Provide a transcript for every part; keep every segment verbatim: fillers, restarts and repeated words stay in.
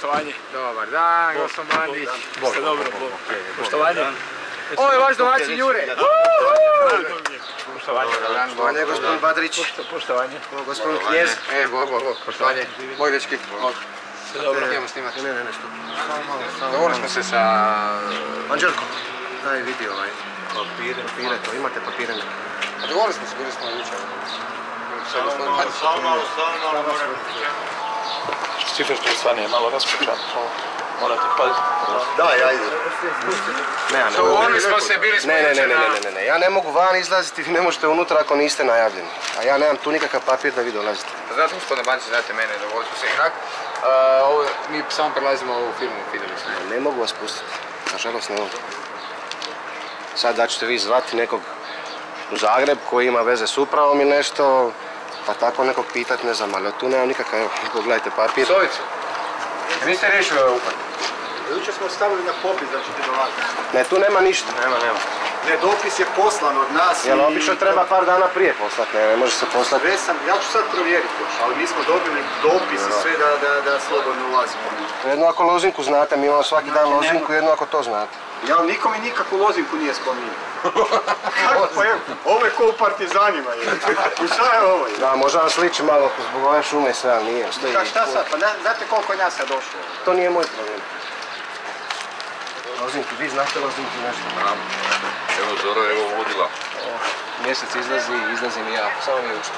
poštovanje. Dobar dan, gospodin Bandić. Ste dobro, poštovanje. Ovo je vaš domaćin Jure. Poštovanje. Poštovanje, gospodin Badrić. Poštovanje. Gospodin Knjez. E, bo, bo, bo, poštovanje. Moj dečki. Ste dobro. Idemo snimati. Ne, ne, ne, što? Dogovorili smo se sa... Anđelko, daj vidi ovaj. Papire. Papire, to imate papire neke. A dogovorili smo se, bili smo jučer. Samo malo, samo malo, samo malo, moram Cifersko stvarno je malo raspečat, morate paziti. Da, ja idem. Ne, ja ne Dogovorili smo se, bili smo Ne, ne, ne, jučer ne, na... ne, ne, ne, ja ne mogu van izlaziti, vi ne možete unutra ako niste najavljeni. A ja nemam tu nikakav papir da vi dolazite. Pa znate gospodine Bandić, znate mene, dogovorili smo se inak. Mi samo prelazimo ovu firmu, vidjeli smo. Ne mogu vas pustiti, nažalost ne mogu. Sad da ćete vi zvati nekog u Zagreb koji ima veze s upravom ili nešto, pa tako nekog pitat, ne znam, ali tu nemam nikakav, evo, pogledajte papir. Sovicu, niste riješili ovaj upad? Jučer smo stavili na popis da ćete dolaziti. Ne, tu nema ništa. Nema, nema. Ne, dopis je poslan od nas i... Jel obično treba par dana prije poslati, ne, ne može se poslati. Sve sam, ja ću sad provjeriti još, ali mi smo dobili dopis i sve da, da, da slobodno ulazimo. Jedno ako lozinku znate, mi imamo svaki dan lozinku, jedno ako to znate. Ja nikom i nikakvu lozinku nije spominjao. Kako pa evo, ovo je ko u Partizanima je. I šta je ovo? Da, možda vam sliči malo zbog ove šume i sve, ali nije. Stoji Šta, šta sad? Pa znate koliko je nas sad došlo? To nije moj problem. Lozinku, vi znate lozinku nešto? Znam. Evo Zora, evo vodila. Mjesec izlazi, izlazim i ja. Samo vi učite.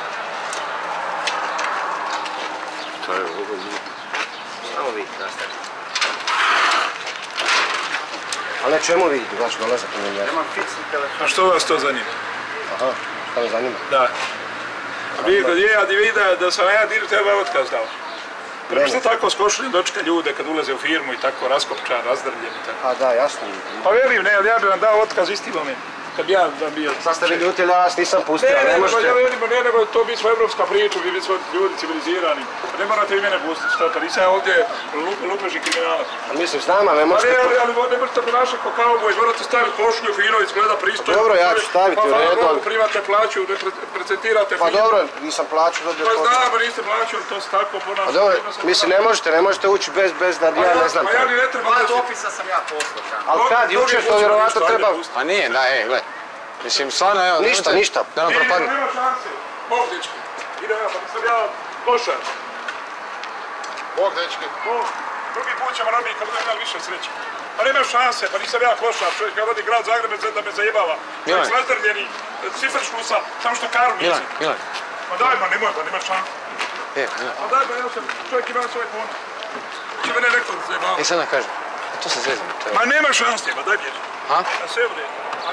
Šta je ovo ljudi? Samo vi, nastavite. Ali ne čemu vi vaš dolazak u njega? Nemam fiksni telefon. A što vas to zanima? Aha, šta me zanima? Da. Vi kod je, a vidi da sam ja dir treba otkaz dao. Prvo ste tako skošli dočeka ljude kad ulaze u firmu i tako raskopčan, razdrljen i tako. A da, jasno. Pa velim, ne, ali ja bih vam dao otkaz isti moment. Kad bi ja vam bio... Sad ste vi ljutili, ja vas nisam pustio, Ne, ne ne, možete... ne, ne, ne, nego to bi smo evropska priča, vi bi smo ljudi civilizirani. Ne morate vi mene pustiti, što pa nisam ja ovdje lupeži kriminalac. A mislim, znam, ali ne Pa možete... ne, ali, ali ne možete ponašati kao kauboj, morate staviti košulju fino, izgleda pristojno. Dobro, ja ću staviti u redu, ali... Pa primate plaću, prezentirate Pa fino. dobro, nisam plaću dobio Pa posao. znam, niste plaćali, to se tako ponašati. Pa dobro, mislim, ne možete, ne možete ući bez, bez da ja ne znam. Pa ja ni ne treba... Dva dopisa sam ja poslao. Ali kad, jučer to vjerovatno treba... Pa nije, da, ej, gled. Mislim, stvarno, evo... Ništa, ništa. Da nam propadne. Nema šanse. Bog, dečki. Idem ja, pa nisam ja košar. Bog, dečki. Bog. Drugi put ćemo raditi kad budem imali više sreće. Pa nema šanse, pa nisam ja košar. Čovjek kad vodi grad Zagreb da me zajebava. Čovjek s razdrljeni, ciferškusa, samo što karu nisi. Milan, Milan. Ma daj, ma nemoj, pa nema šanse. E, Milan. Ma daj, pa ja sam, čovjek ima svoj pon. Če mene rekao da zajebava. E, sad nam kažem. To se zezam. Ma nema šanse, ma daj bježi. Ha? A sve bude.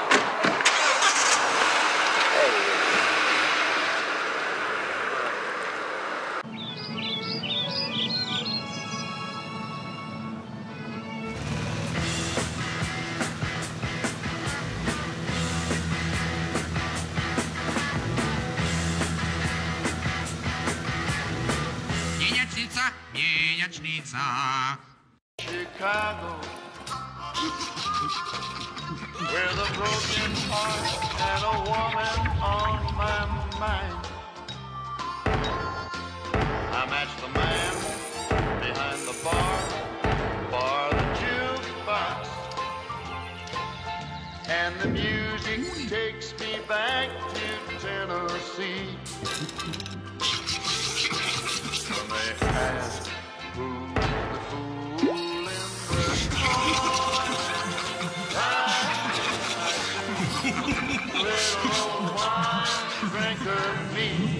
Mjenjačnica, mjenjačnica. Chicago, with a broken heart and a woman on my mind. I matched the man behind the bar, bar the jukebox, and the music takes me back to Tennessee. When they ask who's the fool in the story, little wine drinker me.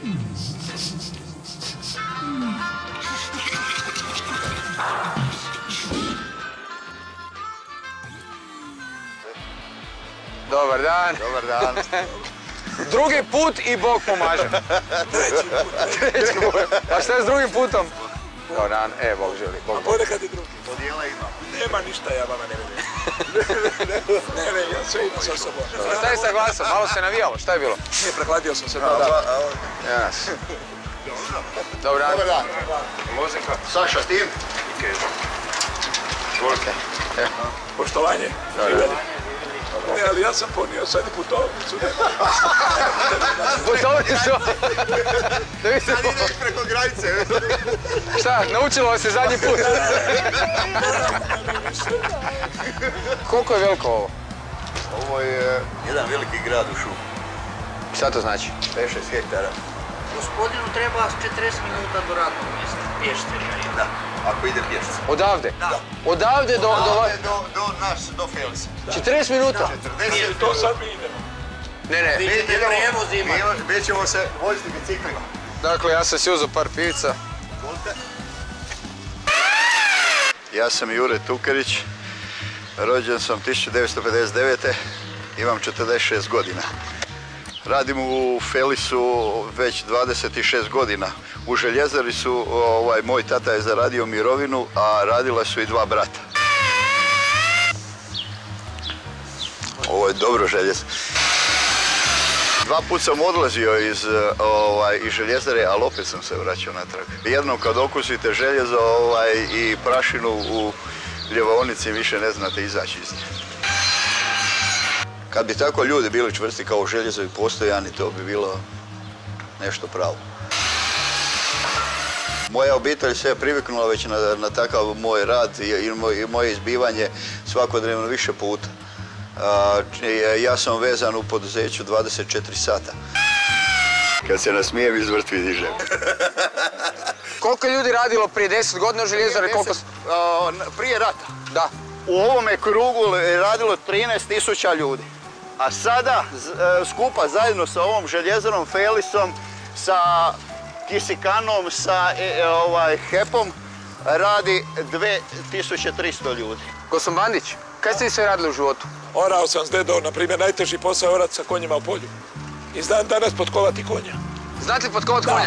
Dobar dan. Dobar dan. Drugi put i Bog pomaže. Treći put. Treći put. A šta je s drugim putom? Dobar dan, e, Bog želi. Bog, A Bog. ponekad i drugi. Podijela ima. Nema ništa, ja vama ne vidim. Ne, ne, ja sve imam sa sobom. Šta je sa glasom? Malo se navijalo, šta je bilo? Nije, prehladio sam se dva dana. Jas. Dobar dan. Dobar dan. Lozinka. Saša, s tim? Izvolite. Poštovanje. Dobar dan. Ne, ali ja sam ponio sad i putovnicu. Putovnicu? Sad ideš preko granice. Šta, naučilo vas se zadnji put? Koliko je veliko ovo? Ovo je jedan veliki grad u šumu. Šta to znači? pet šest hektara. Gospodinu treba četrdeset minuta do radnog mjesta, pješce. Da, ako ide pješce. Odavde? Da. Odavde do... Odavde do, do nas, do Felisa. četrdeset minuta? četrdeset. To sad mi idemo. Ne, ne. Vi ćete prijevoz imati. Mi ćemo se voziti biciklima. Dakle, ja sam si uzeo par pivica. Ja sam Jure Tukerić, rođen sam tisuću devetsto pedeset devete. Imam četrdeset šest godina. Radim u Felisu već dvadeset šest godina. U željezari su, ovaj, moj tata je zaradio mirovinu, a radila su i dva brata. Ovo je dobro željezo. Dva put sam odlazio iz, ovaj, iz željezare, ali opet sam se vraćao natrag. Jednom kad okusite željezo ovaj, i prašinu u ljevaonici, više ne znate izaći iz nje. Kad bi tako ljudi bili čvrsti kao željezo i postojani, to bi bilo nešto pravo. Moja obitelj se je priviknula već na, na takav moj rad i, i, moj, i moje izbivanje svakodnevno više puta. A, ja sam vezan u poduzeću dvadeset četiri sata. Kad se nasmijem, iz vrtvi dižem. Koliko ljudi radilo prije deset godina u željezari? Koliko... Prije rata? Da. U ovome krugu je radilo trinaest tisuća ljudi. A sada, skupa zajedno sa ovom željezarom Felisom, sa Kisikanom, sa e, ovaj, Hepom, radi dve tisuće tristo ljudi. Gosom Bandić, kaj ste vi sve radili u životu? Orao sam s dedom, na primjer, najteži posao je orati sa konjima u polju. I znam danas potkovati konja. Znate li potkovati konja?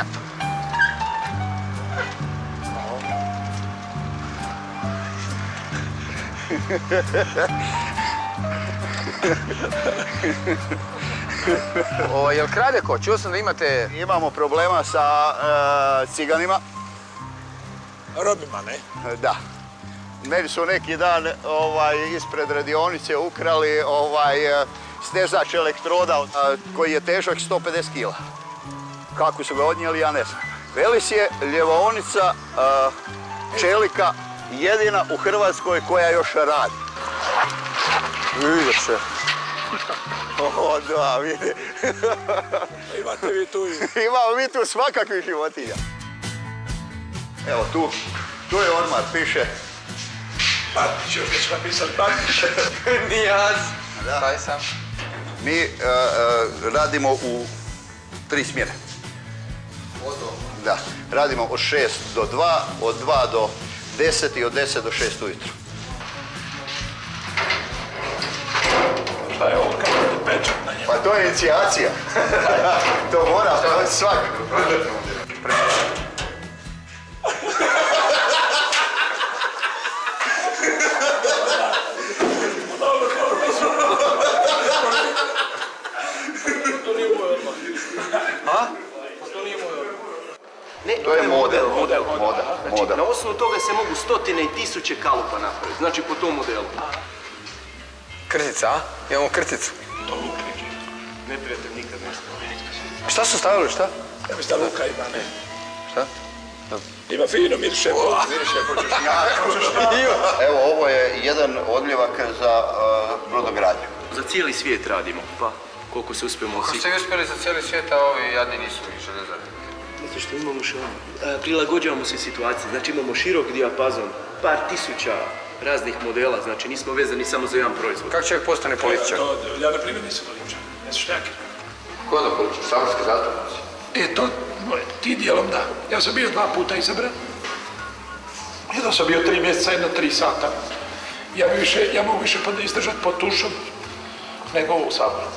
O, jel krade ko? Čuo sam da imate... Imamo problema sa e, ciganima. Robima, ne? Da. Meni su neki dan ovaj, ispred radionice ukrali ovaj, stezač elektroda koji je težak sto pedeset kila. Kako su ga odnijeli, ja ne znam. Felis je ljevaonica čelika jedina u Hrvatskoj koja još radi. Vidiš se. O, da, vidi. Imate vi tu i... Imamo mi tu svakakvih životinja. Evo tu, tu je ormar, piše. Bandić, još već napisali Bandić. Nijaz. Da. Taj sam. Mi uh, uh, radimo u tri smjene. Da, radimo od šest do dva, od dva do deset i od deset do šest ujutro. Šta je ovo, kako je pečat na njemu? Pa to je inicijacija. To mora, to je svak. Ne, To je model, model, moda, Znači, moda. na osnovu toga se mogu stotine i tisuće kalupa napraviti. Znači, po tom modelu. Krtica, a? Imamo krticu. To Luka iđe. Neprijatelj nikad ne stavio. Šta su stavili, šta? Ja mislim da Luka ima, ne? Šta? Ima fino, miriše. Miriše počešnjaka. Evo, ovo je jedan odljevak za uh, brodogradnju. Za cijeli svijet radimo, pa koliko se uspijemo Ko svi. ste vi uspjeli za cijeli svijet, a ovi jadni nisu i željezari? Zato što imamo što e, prilagođavamo se situaciji, znači imamo širok dijapazon, par tisuća raznih modela, znači nismo vezani samo za jedan proizvod. Kako čovjek postane političar? Ja, na primjer, nisam političar. Ja sam šljaki. Ko da političar? Saborski zastupnici? E, to, ti dijelom da. Ja sam bio dva puta izabran. Jedno sam bio tri mjeseca, jedno tri sata. Ja, bi više, ja mogu više izdržati pod tušom nego u saboru.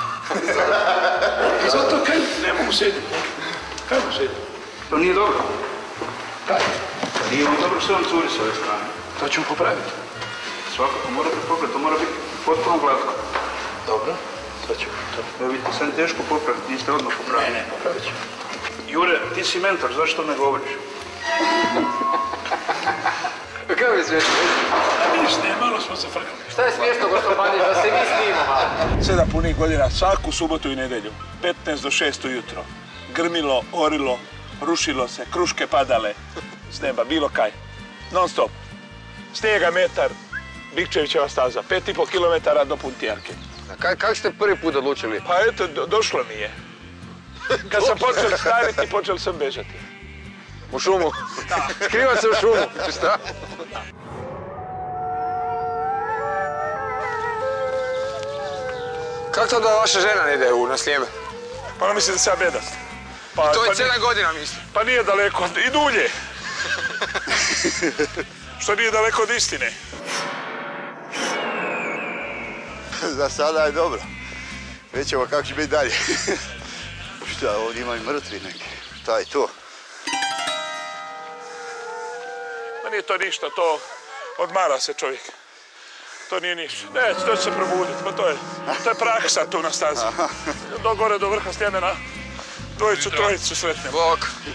Zato kaj ne mogu sjediti. Kako sjediti? To nije dobro. Kaj? Nije on dobro što on curi s ove strane. To ćemo popraviti. Svakako morate popraviti, to mora biti potpuno glatko. Dobro, sad ćemo to. Evo vidite, sad je teško popraviti, niste odmah popraviti. Ne, ne, popravit ćemo. Jure, ti si mentor, zašto ne govoriš? Kako je sve? A vidiš, ne, malo smo se frkali. Šta je smiješno, gospod Bandić, da se mi snimamo malo? Sedam punih godina, svaku subotu i nedjelju, petnaest do šest ujutro. Grmilo, orilo, rušilo se, kruške padale s neba, bilo kaj. Non stop. Snijega metar, Bikčevićeva staza, pet i pol kilometara do Puntijarke. Kako ste prvi put odlučili? Pa eto, do, došlo mi je. Kad sam počeo staviti, počeo sam bežati. U šumu? Skriva se u šumu, šta? Kako to da vaša žena ne ide u na Sljeme? Pa ona misli da sam ja bedast. Pa, To je pa sedam nije- godina, mislim. Pa nije daleko, i dulje. Što nije daleko od istine. Za sada je dobro. Vidjet ćemo kako će biti dalje. Šta, ovdje ima i mrtvi neki. Šta je to? Ma nije to ništa, to odmara se čovjek. To nije ništa. Ne, to će se probuditi, pa to je, to je praksa tu na stazi. Do gore, do vrha Sljemena, dvojicu, trojicu sretnemo. Bog.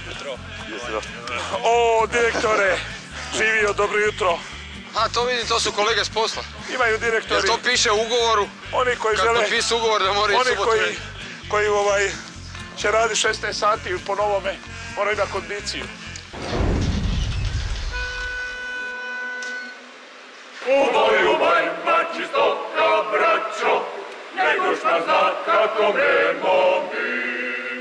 O, direktore, živio, dobro jutro. A, to vidim, to su kolege s posla. Imaju Jel direktori, to piše u ugovoru? oni koji Kad žele, potpisu ugovor da mora ići oni subotu. koji, koji ovaj, će raditi šesnaest sati po novome, moraju imati kondiciju. Uboj, uboj, mači stoka, braćo, nego šta zna kako nemo mi.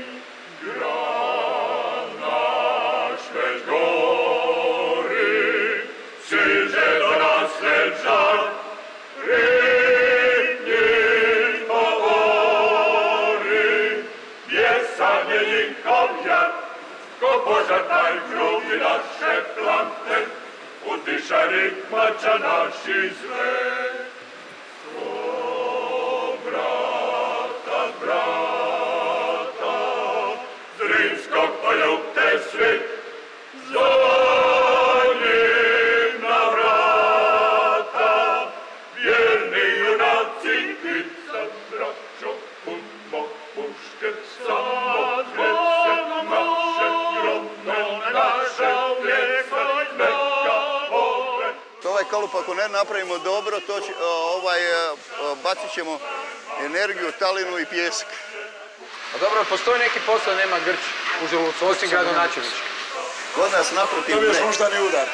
Grad naš već gori, siže do nas leđa, ritnji povori, bjesan je njihov jad, ko požar taj grubi naše plante, utiša ritmača naši zve. O, brata, brata, Zrinskog poljubte svi, zvoni na vrata, vjerni junaci, kica, braćo, puno puške, samo zvece naše grobne, naše mlijeko i meka. Ovaj kalup ako ne napravimo dobro, to će, ovaj, bacit ćemo energiju, talinu i pjesak. A dobro, postoji neki posao, nema grč u želucu, osim gradonačelnički. Kod nas naprotiv Dobiješ ne. moždani udar.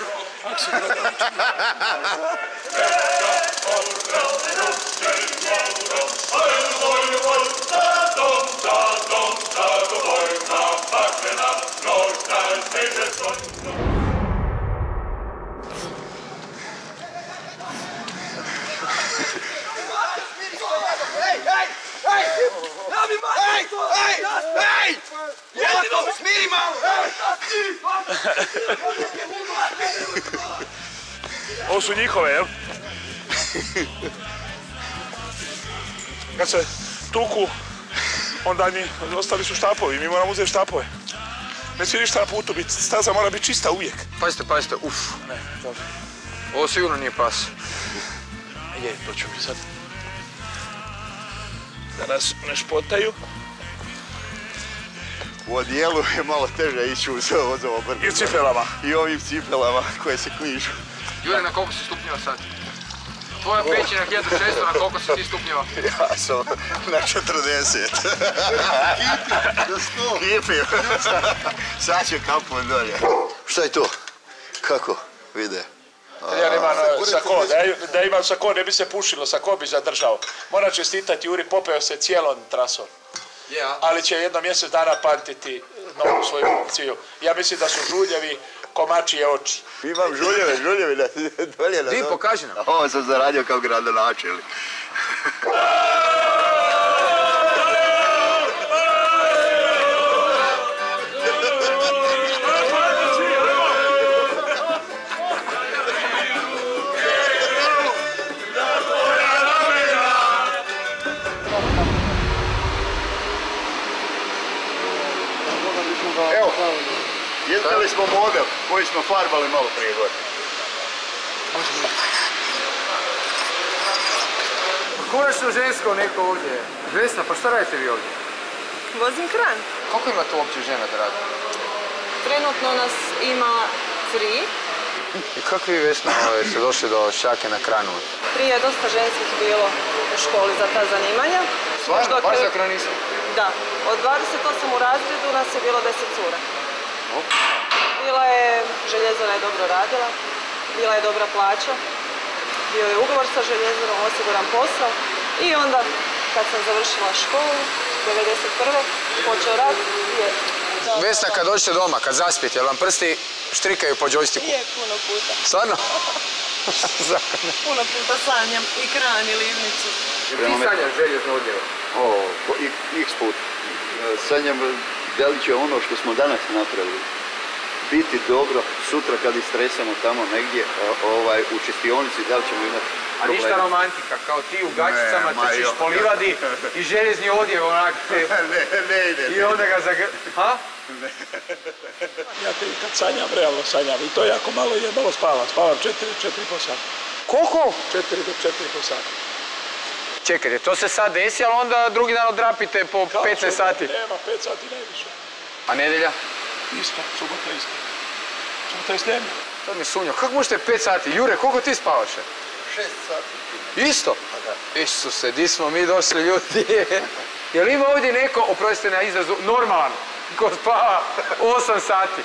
Ovo su njihove, jel? Kad se tuku, onda njih, ostali su štapovi, mi moramo uzeti štapove. Ne smije ništa na putu biti, staza mora biti čista uvijek. Pazite, pazite, uf. Ne, dobro. Ovo sigurno nije pas. Je, to ću mi sad. Da nas ne špotaju. U odijelu je malo teže ići uz ovo brdo. I u cipelama. I ovim cipelama koje se kližu. Jure, na koliko si stupnjeva sad? Tvoja peć je na hiljadu šesto, na koliko si ti stupnjeva? Ja sam na četrdeset. Kipim. Sad ću kapu dolje. Šta je to? Kako? Vide. Ja nemam sako, da, da imam sako ne bi se pušilo, sako bi zadržao. Moram čestitati, Juri popeo se cijelom trasom. Yeah. Ali će jedno mjesec dana pamtiti novu svoju funkciju. Ja mislim da su žuljevi komačije oči. Imam žuljeve, žuljeve na, dolje na Di, dole. pokaži nam. Ovo sam zaradio kao gradonačelnik. Evo, izdali smo model koji smo farbali malo prije gore. Konačno žensko neko ovdje. Vesna, pa šta radite vi ovdje? Vozim kran. Koliko imate uopće žena da radi? Trenutno nas ima tri. I kako vi, Vesna, ste došli do šake na kranu? Prije je dosta ženskih bilo u školi za ta zanimanja. Stvarno? Baš za kranistu? Da. Od dvadeset osam u razredu nas je bilo deset cura. Bila je, željezara je dobro radila, bila je dobra plaća, bio je ugovor sa željezarom, osiguran posao i onda kad sam završila školu, devedeset prve počeo rad i je... Vesna, kad dođete doma, kad zaspijete, jel vam prsti štrikaju po džojstiku? Je, puno puta. Stvarno? Puno puta sanjam i kran i livnicu. Ti sanjaš željezno odjelo? O, x put. Sanjam da li će ono što smo danas napravili biti dobro sutra kad istresamo tamo negdje ovaj, u čistionici, da li ćemo imati A problema. ništa romantika, kao ti u gaćicama Ne, trčiš ma po livadi i željezni odjev onak te... Ne, ne ide. I onda ga zagr... Ha? Ja te kad sanjam, realno sanjam i to jako malo je, malo spavam. Spavam četiri, četiri po sata. Koliko? Četiri do četiri po sata. Čekajte, to se sad desi, ali onda drugi dan odrapite po petnaest sati. Nema, pet sati najviše. A nedelja? Isto, subota isto. Subota je snijemno. Sad mi sunja, kako možete pet sati? Jure, koliko ti spavaš? Šest sati. Isto? Isuse, di smo mi došli ljudi? Jel ima ovdje neko, oprostite na izrazu, normalan, ko spava osam sati?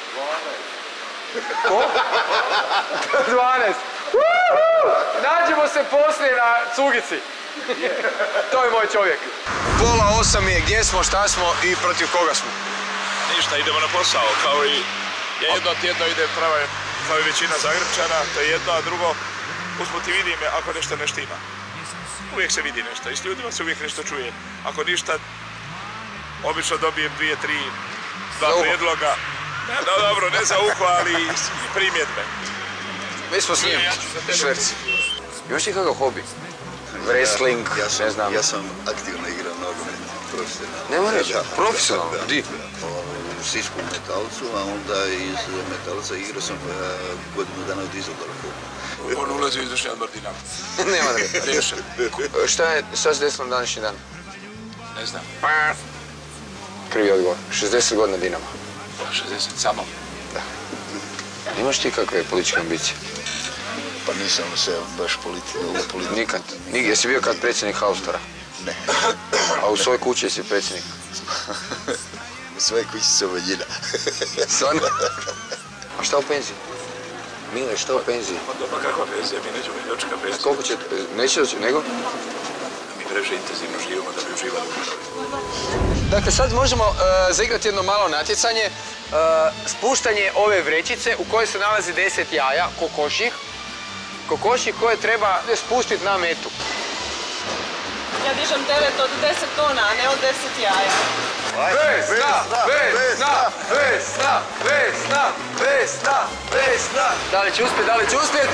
Ko? dvanaest. Nađemo se poslije na cugici. To je moj čovjek. Pola osam je, gdje smo, šta smo i protiv koga smo? Ništa, idemo na posao, kao i ja jedno tjedno idem prava kao i većina Zagrebčana, to je jedno, a drugo, usput i vidim ako nešto ne štima. Uvijek se vidi nešto i s ljudima se uvijek nešto čuje. Ako ništa, obično dobijem dvije, tri, dva prijedloga. No dobro, ne za uho, ali i primjedbe. Mi smo s njim, šverci. Imaš ti kakav hobi? Wrestling, ne znam. Ja sam aktivno igrao nogomet, profesionalno. Nema reći, profesionalno? Di? U Sisku Metalcu, a onda iz Metalca igrao sam godinu dana u Düsseldorfu. On ulazi u izvršni odbor Dinamo. Nema da reći. Riješen. Šta je sad s desnom današnji dan? Ne znam. Krivi odgovor. šezdeset godina Dinama. šezdeset samo. Da. Imaš ti kakve političke ambicije? Pa nisam se baš u politiku. Nikad? Nik, jesi bio kad predsjednik Haustora? Ne. A u svojoj kući jesi predsjednik? U svojoj kući sam manjina. Stvarno? A šta u penziji? Mile, šta u penziji? Pa dobro, kakva penzija? Mi nećemo ni dočeka penziju. Koliko će, neće doći, nego? Mi previše intenzivno živimo da bi uživali u mirovini. Dakle, sad možemo uh, zaigrati jedno malo natjecanje. Uh, spuštanje ove vrećice u kojoj se nalazi deset jaja, kokoših. Kokoših koje treba spustiti na metu. Ja dižem teret od deset tona, a ne od deset jaja. Vesna, Vesna, Vesna, Vesna, Vesna, Vesna. Da li će uspjet, da li će uspjet?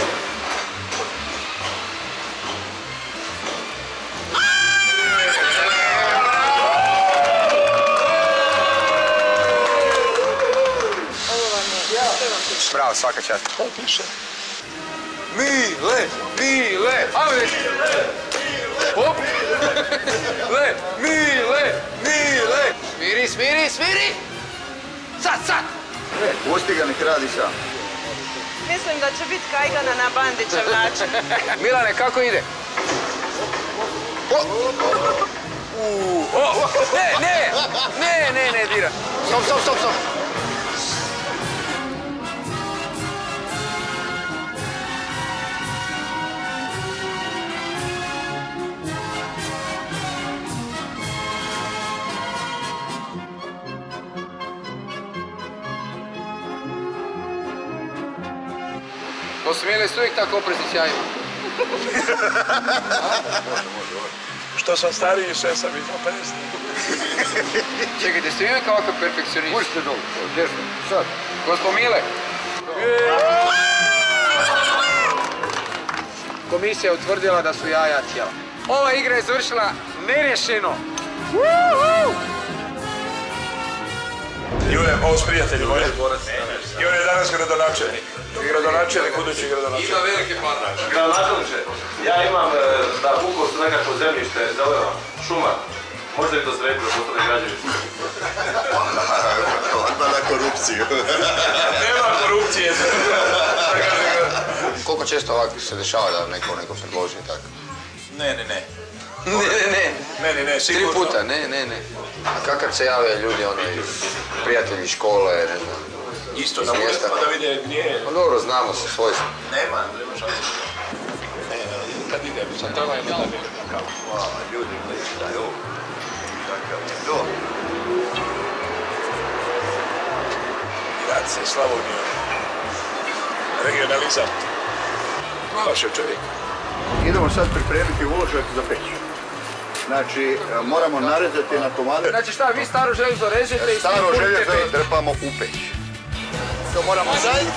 Bravo, svaka čast. To piše. Mile, Mile, ajmo reći. Hop. Le, Mile, Mile. Smiri, smiri, smiri. Sad, sad. Pusti ga, nek radi sam. Mislim da će biti kajgana na Bandićev način. Milane, kako ide? O! Uuu, o! Ne, ne, ne, ne, ne, dira. Stop, stop, stop, stop. To su Mile su uvijek tako oprezni sjajni. Što sam stariji, sve sam ih oprezni. Čekajte, ste vi uvijek ovakav perfekcionist? Možete dolu, desno, sad. Gospod Mile. Komisija je utvrdila da su jaja cijela. Ova igra je završila nerješeno. Jure, ovo su prijatelji moji. Jure je danas gradonačelnik. Gradonačelnik, budući gradonačelnik. Ima velike parnače. Gradonačelniče, ja imam na Vukovcu nekako zemljište, zeleno, šuma. Možda i to srediti da postane građevinski. Odmah na korupciju. Nema korupcije. Koliko često ovako se dešava da neko neko predloži tako? Ne, ne, ne. Ne, ne, ne. Ne, ne, ne, sigurno. Tri puta, ne, ne, ne. A kakav se jave ljudi, ono, prijatelji iz škole, ne znam. Isto da mjesta da vide gdje je. Pa dobro, znamo se svojstvo. Nema, nema šanse. Ne, ne, kad idem, sad treba je da ne kakav. Hvala, ljudi gledaju. Takav je to. Grazie, Slavonio. Regionalizam. Vaše čovjek. Idemo sad pripremiti uložak za peć. Znači, moramo narezati na komade. Znači šta, vi staro željezo režete i staro željezo trpamo u peć. To moramo zajedno.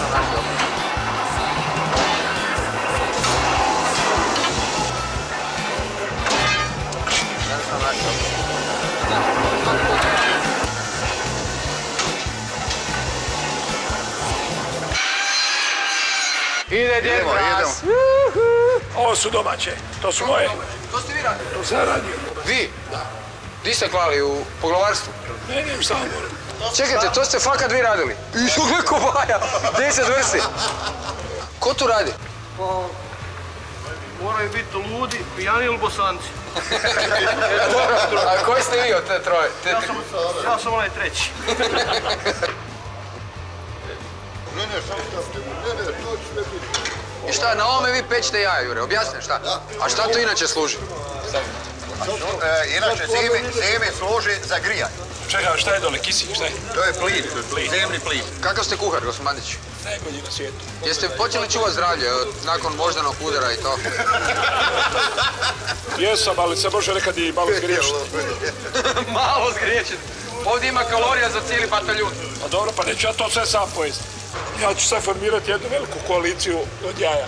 Ide djed Mraz. Ovo su domaće, to su moje. To ste vi radili? To sam radio. Vi? Da. Di ste klali, u poglavarstvu? Ne, ne, u Samoru. Čekajte, to ste fakat vi radili? I gle kobaja, deset vrsti. Ko tu radi? Pa, moraju biti ludi, pijani ili bosanci. A koji ste vi od te troje? Ja sam, ja sam onaj treći. Ne, ne, samo stavite mu, ne, ne, to će sve biti. I šta, na ovome vi pečete jaja, Jure, objasni šta? A šta to inače služi? E, inače, zimi, zimi služi za grijanje. Čekaj, šta je dole, kisik, šta je? To je plin, zemni plin. Kakav ste kuhar, gospodin Bandić? Najbolji na svijetu. Jeste počeli čuvat zdravlje nakon moždanog udara i to? Jesam, ali se može nekad i malo zgriješiti. Malo zgriješiti? Ovdje ima kalorija za cijeli bataljun. Pa dobro, pa neću ja to sve sam pojesti. Ja ću sad formirati jednu veliku koaliciju od jaja.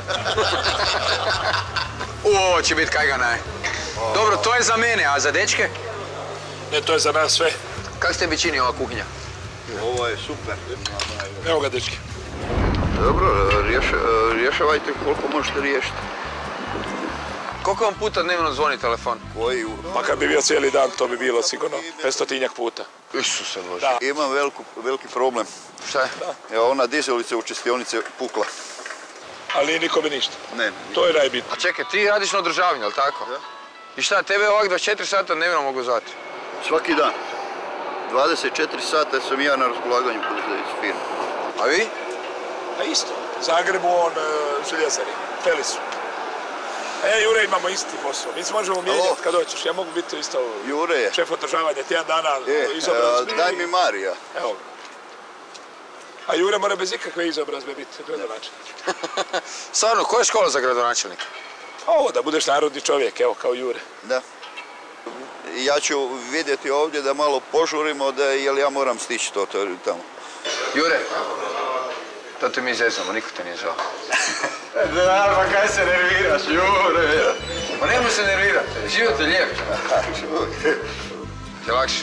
Ovo će biti kajgana je. Dobro, to je za mene, a za dečke? Ne, to je za nas sve. Kako ste bi čini ova kuhinja? Ovo je super. Evo ga, dečki. Dobro, rješavajte koliko možete riješiti. Koliko vam puta dnevno zvoni telefon? Koji? Pa kad bi bio cijeli dan, to bi bilo sigurno petstotinjak puta. Isuse Bože. Imam veliki problem. Šta je? Evo, ona dizelica u čistionice pukla. Ali nikome ništa. Ne. To je najbitno. A čekaj, ti radiš na održavanju, jel tako? Da. I šta, tebe ovak dvadeset četiri sata dnevno mogu zvati? Svaki dan. dvadeset četiri sata sam ja na raspolaganju poduzeća firme. A vi? A isto. Zagrebu on uh, željezari, Felisu. A ja i Jure imamo isti posao. Mi se možemo mijenjati kad doćeš. Ja mogu biti isto Jure. šef održavanja tjedan dana. E, izobrazbe. daj mi Marija. Evo ga. A Jure mora bez ikakve izobrazbe biti gradonačelnik. Stvarno, koja je škola za gradonačelnika? Ovo, da budeš narodni čovjek, evo, kao Jure. Da. Ja ću vidjeti ovdje da malo požurimo, da jel ja moram stići to tamo. Jure, to te mi zezamo, niko te nije zvao. Da, pa kaj se nerviraš, Jure? Pa nemoj se nervirati, život je lijep. Je lakše?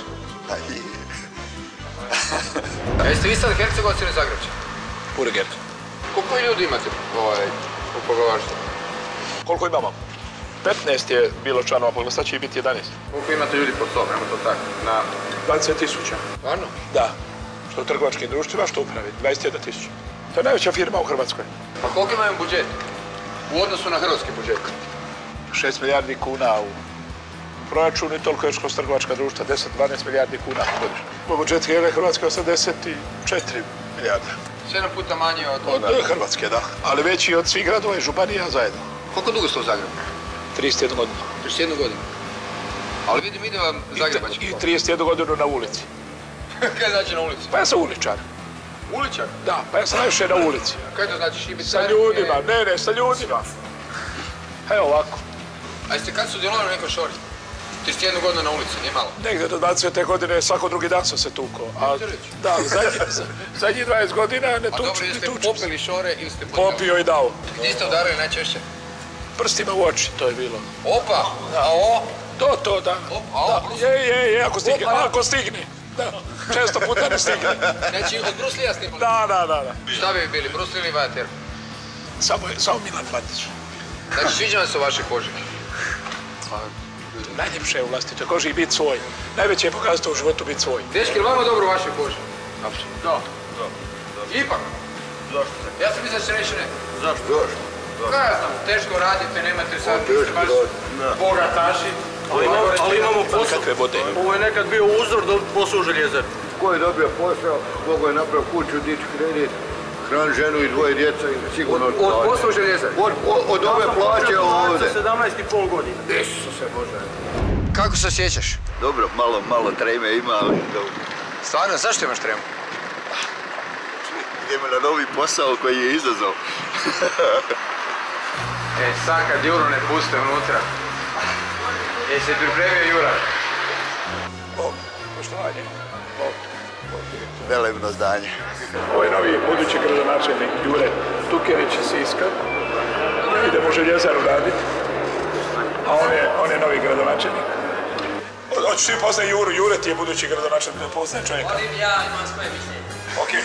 A jeste vi sad Hercegovac ili Zagrebčan? Pure Herceg. Koliko ljudi imate ovaj, u poglavarstvu? Koliko imamo? petnaest je bilo članova poglavarstva, sad će ih biti jedanaest. Koliko imate ljudi pod sobom, nemo to tako? Na... dvadeset tisuća. Stvarno? Da. Što u trgovačkim društvima, što u upravi. dvadeset jedna tisuća. To je najveća firma u Hrvatskoj. Pa koliko imaju budžet? U odnosu na hrvatski budžet? šest milijardi kuna u proračunu i toliko još kroz trgovačka društva, deset do dvanaest milijardi kuna godišnje. Po budžetu je Hrvatske osamdeset četiri milijarde. sedam puta manje od... Od Hrvatske, da. Ali veći od svih gradova i županija zajedno. Koliko dugo ste u Zagrebu? trideset jednu godinu. trideset jednu godinu? Ali vidim, ide vam zagrebački. I trideset jednu godinu na ulici. Kaj znači na ulici? Pa ja sam uličar. Uličar? Da, pa ja sam najviše na ulici. Kaj to znači šibiti? Sa ljudima, ne, ne, sa ljudima. Evo ovako. A jeste kad su djelovali u nekoj šori? trideset jednu godinu na ulici, nije malo? Negdje do dvadesete godine svako drugi dan sam se tukao. A, da, zadnjih dvadeset godina ne tučem. A dobro, jeste popili šore ili ste popio? Popio i dao. Gdje ste udarili najčešće? Prstima u oči, to je bilo. Opa, a o? To, to, da. Opa, a o? Je, je, je, ako stigne. Ako stigne. Da, često puta ne stigne. Znači, od Bruce Lee-a snimali? Da, da, da, da. Šta bi bili, Bruce Lee ili Vajater? Samo, samo Milan Bandić. Znači, sviđa vam se u vašoj koži? Najljepše je u vlastitoj koži i biti svoj. Najveće je pokazati u životu biti svoj. Dečki, ili vama dobro u vašoj koži? Apsolutno. Da. Da. Ipak? Zašto se? Ja sam mislio da će reći ne. Zašto? Zašto? Kaj ja znam, teško radite, nemate sad, vi ste baš bogataši. Ali imamo posao. Ovo je nekad bio uzor da posao u željezari. Ko je dobio posao, mogo je napravio kuću, dići kredit, hran ženu i dvoje djeca i sigurno... Od posla u željezari? Od ove plaće ovdje. sedamnaest i pol godina. Isuse Bože. Kako se osjećaš? Dobro, malo, malo treme ima, ali dobro. Stvarno, zašto imaš tremu? Idemo na novi posao koji je izazov. E, sad kad Juru ne puste unutra. Jesi se pripremio Jura? O, poštovanje. O, Velebno zdanje. Ovo je novi budući gradonačelnik Jure Tukerić iz Siska. Idemo u željezaru raditi. A on je, on je novi gradonačelnik. Hoćeš ti poznaj Juru, Jure ti je budući gradonačelnik, da poznaje čovjeka. Ja imam svoje mišljenje. Okej.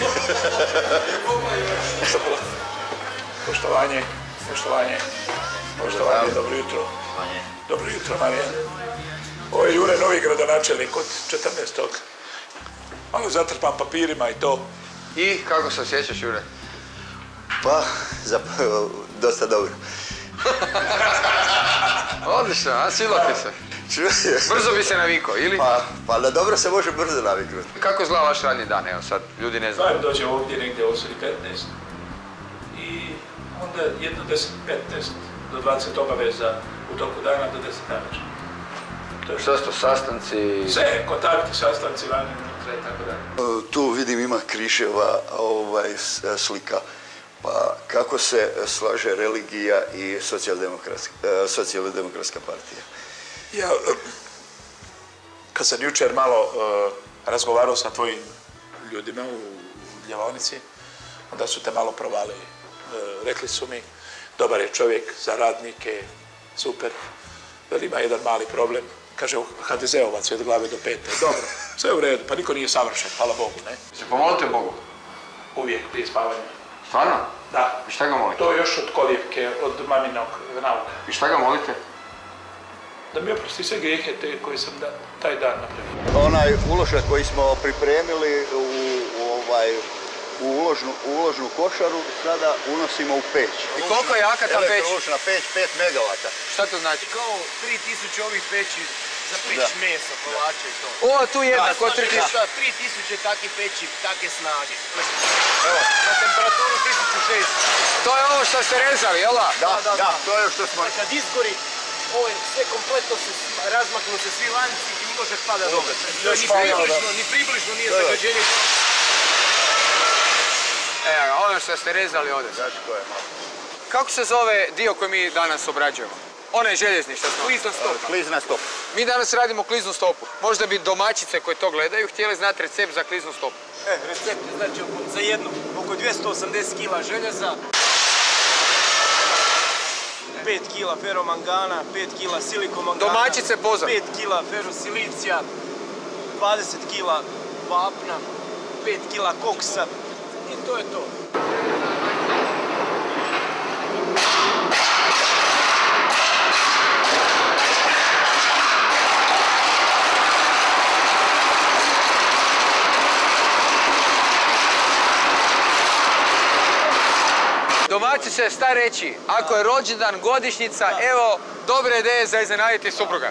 Poštovanje, poštovanje, poštovanje, dobro jutro. Dobro jutro, Marija. Ovo je Jure, novi gradonačelnik od četrnaestog Malo zatrpan papirima i to. I kako se osjećaš, Jure? Pa, zapravo, dosta dobro. Odlično, a silo ti se. Brzo bi se navikao, ili? Pa, pa na dobro se može brzo naviknuti. Kako izgleda vaš radni dan, evo sad, ljudi ne znaju. Zajem dođe ovdje negdje osam i petnaest i onda jedno deset petnaest do dvadeset obaveza u toku dana do deset navečer. Što su to, sastanci? Sve, kontakti, sastanci, vani, unutra i tako dalje. Tu vidim ima Križeva ovaj, slika. Pa kako se slaže religija i socijaldemokratska partija? Ja, kad sam jučer malo uh, razgovarao sa tvojim ljudima u Ljevaonici, onda su te malo provalili. Uh, rekli su mi, dobar je čovjek za radnike, super, veli ima jedan mali problem. Kaže, ha de zeovac je od glave do pete. Dobro, sve u redu, pa niko nije savršen, hvala Bogu, ne? Se pomolite Bogu? Uvijek prije spavanja. Stvarno? Da. I šta ga molite? To još od kolijevke, od maminog nauka. I šta ga molite? Da mi oprosti sve grijehe te koje sam da, taj dan napravio. Onaj uložak koji smo pripremili u, u, ovaj, u uložnu, u uložnu košaru sada unosimo u peć. I koliko je jaka ta peć? Elektrovučna peć, pet megavata. Šta to znači? Kao tri tisuće ovih peći za prič mesa, kolača i to. O, tu jedna, ko tri tisuće. tri tisuće takve peći, takve snage. Evo, na temperaturu tisuću šesto. To je ovo što ste rezali, jel da? Da, da, da, to je što smo... Kad izgori, ovo je sve kompletno se razmaknu se svi lanci i može pada dobro. To je ni približno, ni približno nije zagađenje. Evo, ono što ste rezali ovdje. Znači ko je malo. Kako se zove dio koji mi danas obrađujemo? Onaj željezni što smo. Klizna stopa. Klizna stopa. Mi danas radimo kliznu stopu. Možda bi domaćice koje to gledaju htjeli znati recept za kliznu stopu. E, recept je znači za jednu, oko dvjesto osamdeset kila željeza, pet kila feromangana, pet kila silikomangana, domaćice pozor. pet kila ferosilicija, dvadeset kila vapna, pet kila koksa i to je to. Domaćice, šta reći, ako je rođendan, godišnjica, evo, dobre ideje za iznenaditi supruga.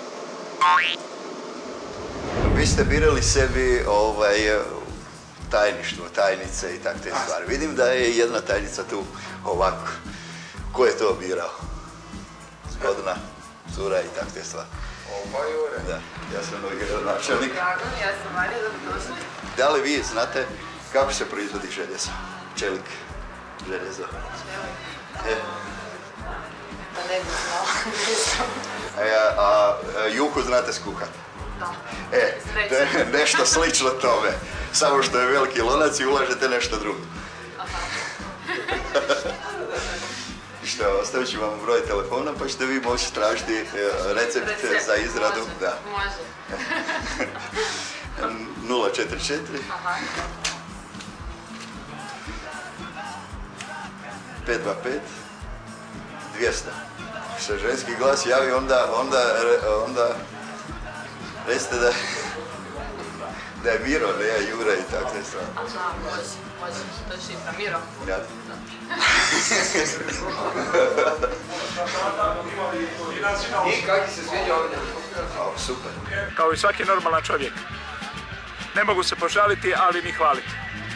Vi ste birali sebi ovaj, tajništvo, tajnice i tak te stvari. Vidim da je jedna tajnica tu ovako. Ko je to birao? Zgodna, cura i tak te stvari. Ovo Jure. Da, ja sam novi gradonačelnik. Drago, ja sam Marija, dobrodošli. Da li vi znate kako se proizvodi željezo? Čelik, željezo. E. Pa ne bih znala. E, a, a, a juhu znate skuhati? Da. E, to je nešto slično tome. Samo što je veliki lonac i ulažete nešto drugo. I što, ostavit ću vam broj telefona pa ćete vi moći tražiti recept, recept za izradu. Može. Da. Može. nula četiri četiri Aha. pet dva pet dvjesto. Se ženski glas javi, onda, onda, onda recite da, Da je Miro, ne ja Jura i takve stvari. Znam, može, može, to je šifra. Miro? Ja. I kako se sviđa ovdje? Super. Kao i svaki normalan čovjek. Ne mogu se požaliti, ali ni hvaliti.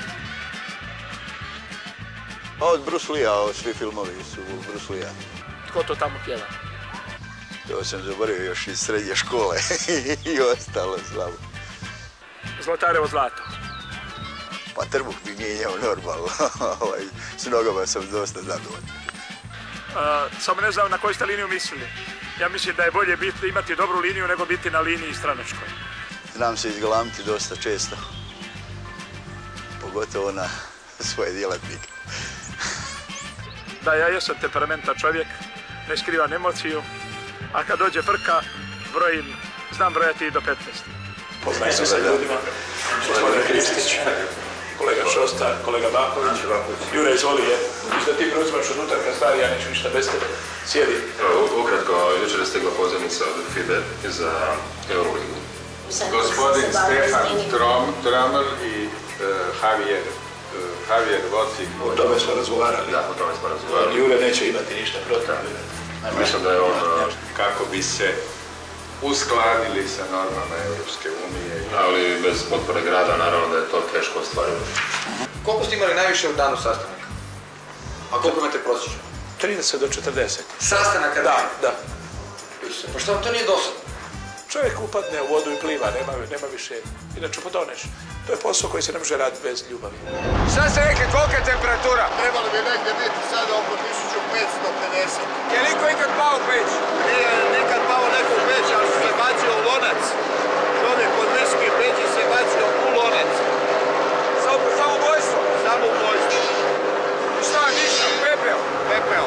Od Bruce Lee-a, svi filmovi su Bruce Lee-a. Tko to tamo pjeva? To sam zaboravio još iz srednje škole i ostalo slabo. Zlatarevo zlato. Pa trbuh bi mijenjao normalno. S nogama sam dosta zadovoljan. Samo ne znam na koju ste liniju mislili. Ja mislim da je bolje biti, imati dobru liniju nego biti na liniji stranačkoj. Znam se izgalamiti dosta često. Pogotovo na svoje djelatnike. Da, ja jesam temperamentan čovjek, ne skrivam emociju, a kad dođe frka, brojim, znam brojati i do petnaest. Poznajem se sa ljudima, gospodin Kristić, kolega Šostar, kolega Baković, Jure, izvoli je, mislim da ti preuzimaš od utarka stvari, ja neću ništa bez tebe, sjedi. Ukratko, jučer je stigla pozivnica od F I B E za Euroligu. Gospodin Stefan Tramel i Javier Javier Vocik. O tome smo razgovarali. Da, o tome smo razgovarali. Jure neće imati ništa protiv. Mislim da je on... Kako bi se uskladili sa normama Europske unije. Ali bez potpore grada, naravno da je to teško ostvarivo. Koliko ste imali najviše u danu sastanaka? A koliko imate prosječno? trideset do četrdeset. Sastanaka? Da, da. Pa što vam to nije dosadno? Čovjek upadne u vodu i pliva, nema, nema više, inače potoneš. To je posao koji se ne može raditi bez ljubavi. Šta ste rekli, kolika je temperatura? Trebalo bi negdje biti sada oko tisuću petsto pedeset. Je niko ikad pao u peć? Nije nikad pao neko u peć, ali se bacio u lonac. Čovjek od deske peći se bacio u lonac. Samo ubojstvo? Samo ubojstvo. I šta, ništa, pepeo? Pepeo.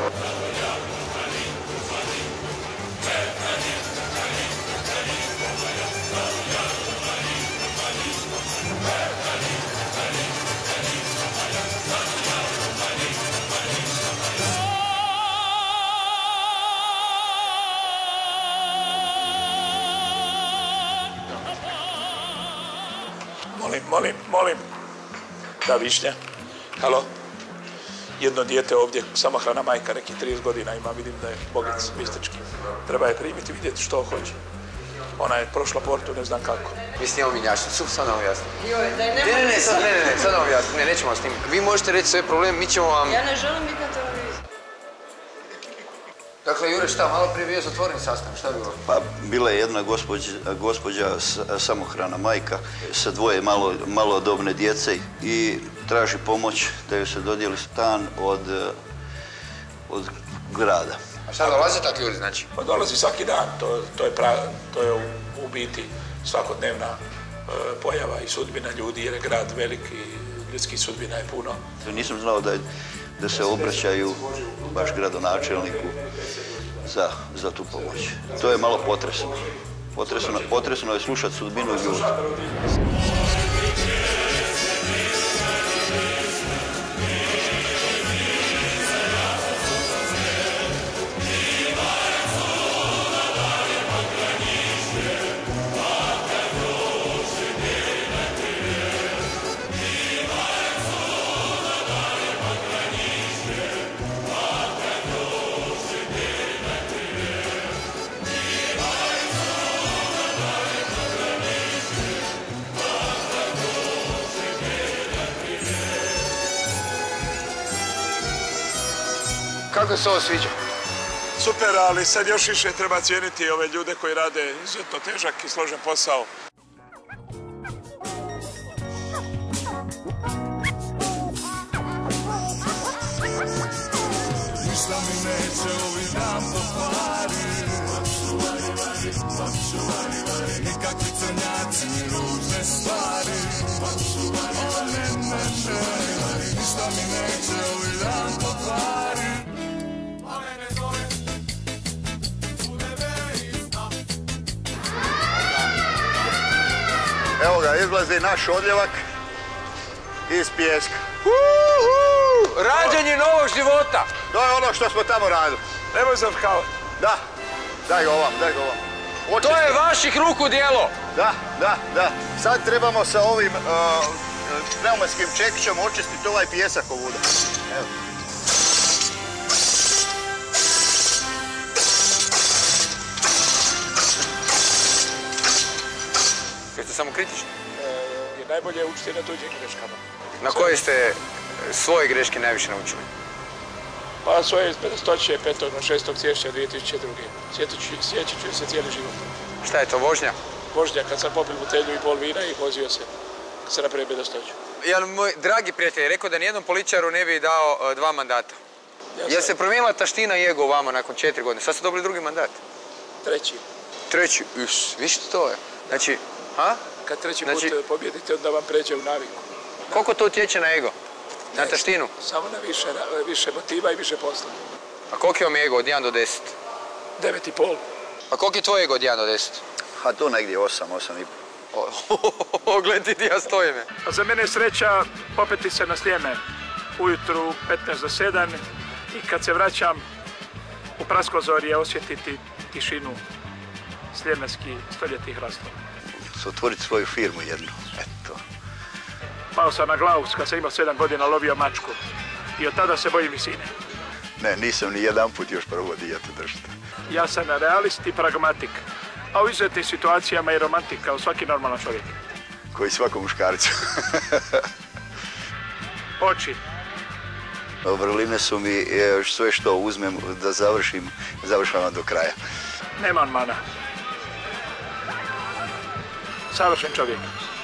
Molim, molim, molim. Da, Višnja. Halo? Jedno dijete ovdje, samohrana majka, nekih trideset godina ima, vidim da je bogac, mistički. Treba je primiti, vidjeti što hoće. Ona je prošla portu, ne znam kako. Mi snimamo minjačnicu, sad nam objasnim. Ne, ne, ne, sad, ne, ne, ne, sad nam objasnim, ne, nećemo vas snimiti. Vi možete reći sve probleme, mi ćemo vam... Ja ne želim biti na televiziji. Dakle, Jure, šta, malo prije bio zatvoren sastanak, šta je bilo? Pa, bila je jedna gospođa, gospođa samohrana majka sa dvoje malo, malodobne djece i traži pomoć da joj se dodijeli stan od, od grada. A šta dolaze takvi ljudi, znači? Pa dolazi svaki dan, to, to je, pra, to je u, u biti svakodnevna e, pojava i sudbina ljudi, jer je grad velik i ljudskih sudbina je puno. Nisam znao da, da se obraćaju baš gradonačelniku za, za tu pomoć. To je malo potresno. Potresno, potresno je slušati sudbinu ljudi. Kako se ovo sviđa? Super, ali sad još više treba cijeniti ove ljude koji rade izuzetno težak i složen posao. Ništa mi neće ovi dan pokvari, nikakvi crnjaci, ružne stvari. O ne, ne, ne, ništa mi neće ovi dan pokvari. Evo ga, izlazi naš odljevak iz pijeska. Uhu! Rađanje novog života! To je ono što smo tamo radili. Nemoj zavkavati. Da, daj ga ovam, daj ga ovam. To je vaših ruku djelo! Da, da, da. Sad trebamo sa ovim uh, pneumatskim čekićem očistiti ovaj pijesak ovuda. Evo. Jeste samo kritični? Je najbolje učiti na tuđim greškama. Na koje ste svoje greške najviše naučili? Pa svoje iz bedastoće petog na šestog siječnja dvije tisuće druge. Sjećat ću se cijeli život. Šta je to, vožnja? Vožnja, kad sam popil butelju i pol vina i vozio se. Kad sam napravio bedastoću. Jedan moj dragi prijatelj je rekao da nijednom političaru ne bi dao uh, dva mandata. Ja Jel se promijenila taština i ego vama nakon četiri godine? Sad ste dobili drugi mandat? Treći. Treći? Iš, viš to je. Znači, ha? Kad treći znači, put pobjedite, onda vam pređe u naviku. Koliko to utječe na ego? Na taštinu? Samo na više, više motiva i više posla. A koliko je vam ego od jedan do deset? Devet i pol. A koliko je tvoj ego od jedan do deset? A to negdje osam, osam i pol. Gledaj ti ja stojim. A za mene je sreća popeti se na Sljeme ujutru petnaest do sedam i kad se vraćam u Praskozorje osjetiti tišinu sljemenskih stoljetnih hrastova. Otvoriti svoju firmu jednu, eto. Pao sam na glavu kad sam imao sedam godina, lovio mačku i od tada se bojim visine. Ne, nisam ni jedan put još probao dijetu držati. Ja sam realist i pragmatik, a u izuzetnim situacijama i romantik kao svaki normalan čovjek. Koji svakom muškarcu. Oči. Vrline su mi sve što uzmem da završim, završavam do kraja. Nema on mana. Savršen čovjek.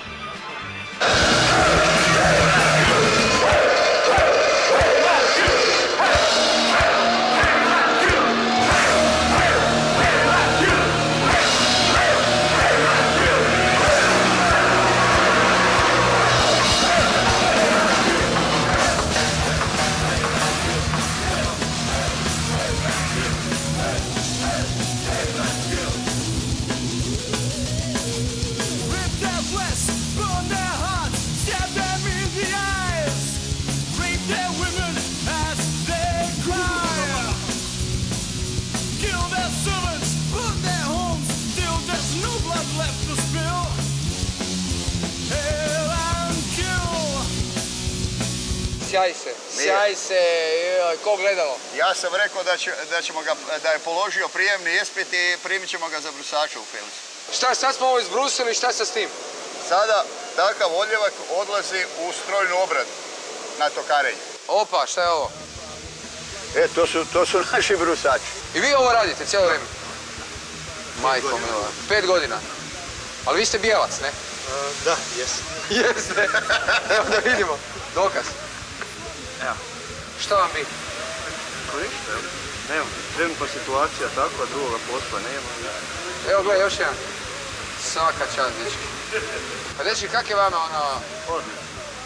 Sjaj se, sjaj se, ko gledalo? Ja sam rekao da, će, da, ćemo ga, da je položio prijemni ispit i primit ćemo ga za brusača u Felicu. Šta, sad smo ovo izbrusili, šta sa s tim? Sada takav odljevak odlazi u strojnu obradu na tokarenje. Opa, šta je ovo? E, to su, to su naši brusači. I vi ovo radite cijelo vrijeme? Majko mila, pet godina. Ali vi ste bijelac, ne? Uh, da, jesam. Jeste. Evo da vidimo. Dokaz. Evo. Šta vam bi? Pa ništa, evo. Nema, trenutna situacija takva, drugoga posla nema. Evo gledaj, još jedan. Svaka čast, dečki. Pa dečki, kak je vama ono... Odlično.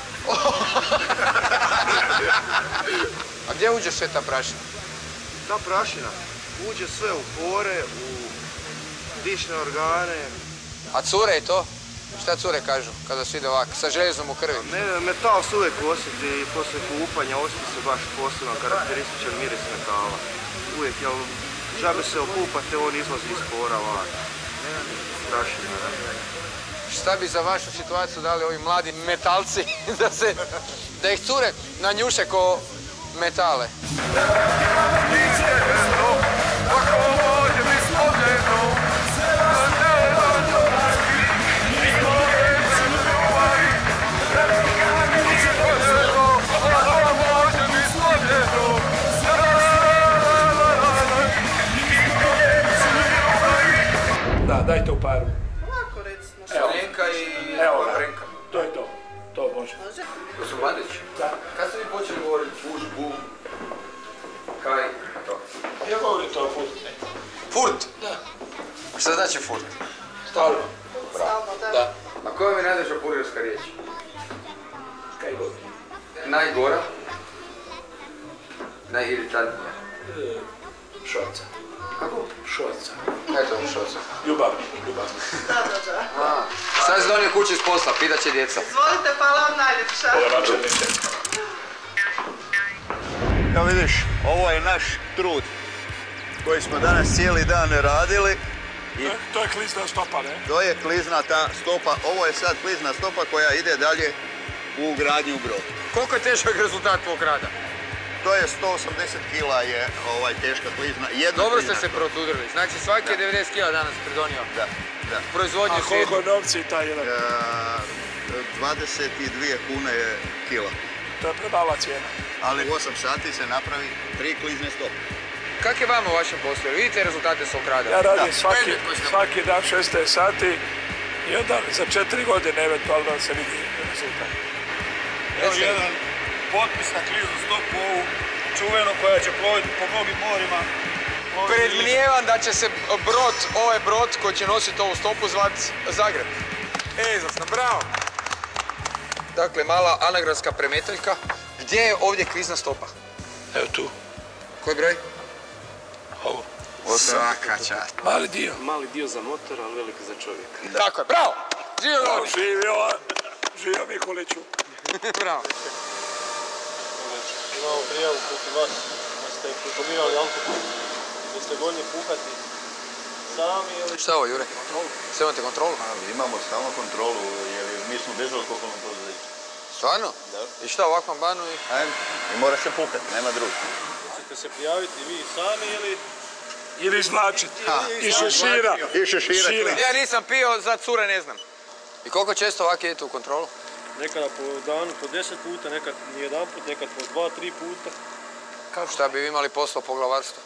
A gdje uđe sve ta prašina? Ta prašina uđe sve u pore, u dišne organe. A cure je to? Šta cure kažu kada su ide ovako, sa željezom u krvi? Ne, metal se uvijek osjeti i poslije kupanja osjeti se baš posebno karakterističan miris metala. Uvijek, jel, žabe se okupate, on izlazi iz pora van. Prašina, ne. Šta bi za vašu situaciju dali ovi mladi metalci da se, da ih cure nanjuše ko metale? Da, dajte u paru. Ovako recimo. Šarenka i Evo, Renka. to je to. To može. To su mladići? Da. Kad ste vi počeli govoriti fuš, bum, kaj, to? Ja govorim to furt. Furt? Da. Šta znači furt? Stalno. Stalno, da. Da. A koja mi je najdraža purirska riječ? Kaj god. Najgora? Najiritantnija? E, šoca. Kako? Šoca. Kaj je to šoca? Ljubav. Ljubav. Da, da, da. A, sad si donio kući iz posla, pitat će djeca. Izvolite, hvala vam najljepša. Ovo načelniče. Evo vidiš, ovo je naš trud koji smo danas cijeli dan radili I To je klizna stopa, ne? to je klizna ta stopa, ovo je sad klizna stopa koja ide dalje u gradnju brod. Koliko je težak rezultat tvog rada? To je sto osamdeset kila je ovaj teška klizna. Jedna Dobro ste klizna se stopa. protrudili, znači svaki je devedeset kila danas pridonio. Da, da. Proizvodnju A koliko je novci taj jedan? E, dvadeset dvije kune je kilo. To je premala cijena. Ali u osam sati se napravi tri klizne stope. Kak je vama u vašem poslu? Vidite rezultate svog rada? Ja radim Da. svaki, svaki dan šesnaest sati i onda za četiri godine eventualno se vidi rezultat. Evo jedan potpis na kliznu stopu ovu čuvenu koja će ploviti po mnogim morima. Predmnijevam da će se brod, ovaj brod koji će nositi ovu stopu zvat Zagreb. E, izvrsno, bravo! Dakle, mala anagramska premetaljka. Gdje je ovdje klizna stopa? Evo tu. Koji broj? Ovo. Svaka čast. Mali dio. Mali dio za motor, ali velik za čovjeka. Tako je, bravo! Živio Lovrić! Živio, živio Mikuliću. Bravo. Imamo prijavu protiv vas da ste konzumirali alkohol i da ste voljni puhati sami ili... Šta je ovo, Jure? Sve imate kontrolu? Imamo stalno kontrolu jer mi smo bezalkoholno poduzeće. Stvarno? Da. I šta, ovakvom banu i... Ajme, i mora se puhati, nema drugo. Ćete se prijaviti vi sami ili... Ili izvlačiti. I šešira. I šešira. Ja nisam pio, za cure ne znam. I koliko često ovak idete u kontrolu? Nekada po danu po deset puta, nekad nijedan put, nekad po dva, tri puta. Kako šta bi vi imali posla po glavarstvu?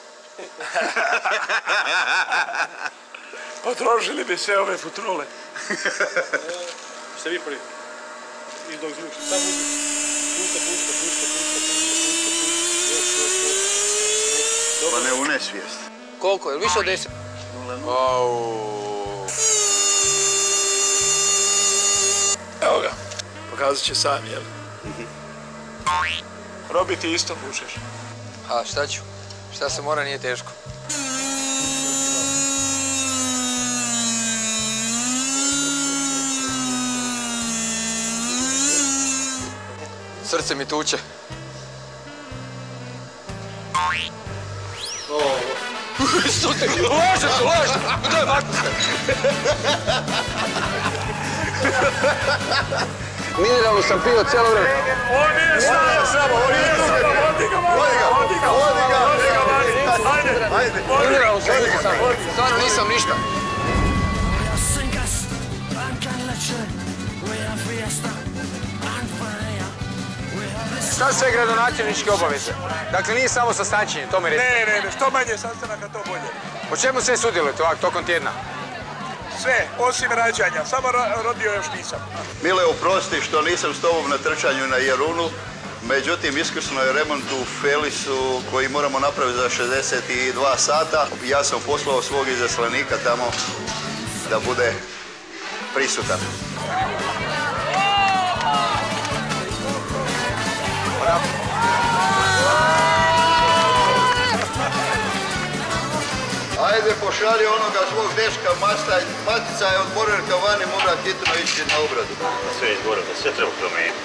Potrošili bi sve ove futrole. Ste vi prvi. I dok zvuk, samo uzeti. Pusta, pusta, pusta, pusta, pusta, pusta, Pa ne u nesvijest. Koliko? Je li više od deset? Au. Evo ga. Pokazat će sam, jel? Robi, ti isto pušeš. A šta ću? Šta se mora, nije teško. Srce mi tuče. Sute, laže se, laže! Daj, makni se! Mineralnu sam pio cijelo vrijeme. On nije samo, on nije samo, vodi ga, vodi ga, vodi ga, vodi ga, vodi ga, ajde, Mineralnu sam pio samo, stvarno nisam ništa. Šta sve gradonačelničke obaveze? Dakle, nije samo sastančenje, to mi recite. Ne, ne, ne, što manje sastanaka, to bolje. Po čemu sve sudjelujete ovak tokom tjedna? Sve, osim rađanja, samo rodio još nisam. Mile, oprosti što nisam s tobom na trčanju na Jarunu, međutim iskusno je remont u Felisu koji moramo napraviti za šezdeset dva sata. Ja sam poslao svog izaslanika tamo da bude prisutan. Ajde, pošalji onoga svog dečka, matica je od Morerka vani, mora hitno ići na obradu. Sve izboreno, sve treba promijeniti.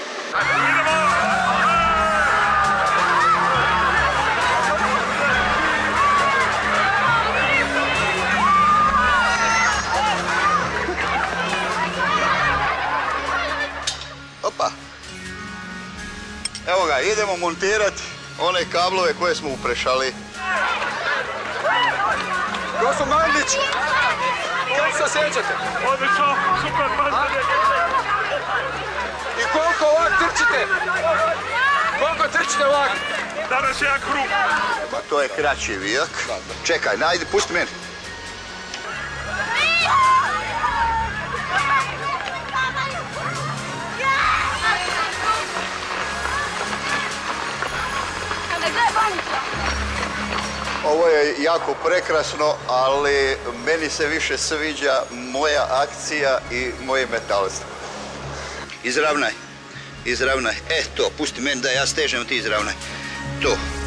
Opa. Evo ga, idemo montirati one kablove koje smo uprešali. Gosto Mandić, kako se osjećate? Odlično, super, mazanje. I koliko ovak trčite? Koliko trčite ovak? Danas jedan krug. Pa to je kraći vijak. Čekaj, najdi, pusti meni. Ovo je jako prekrasno, ali meni se više sviđa moja akcija i moje metalstvo. Izravnaj, izravnaj. E, to, pusti meni da ja stežem, ti izravnaj. To.